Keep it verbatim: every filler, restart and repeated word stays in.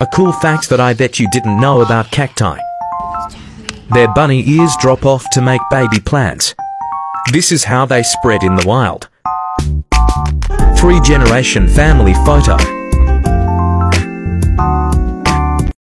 A cool fact that I bet you didn't know about cacti. Their bunny ears drop off to make baby plants. This is how they spread in the wild. Three generation family photo.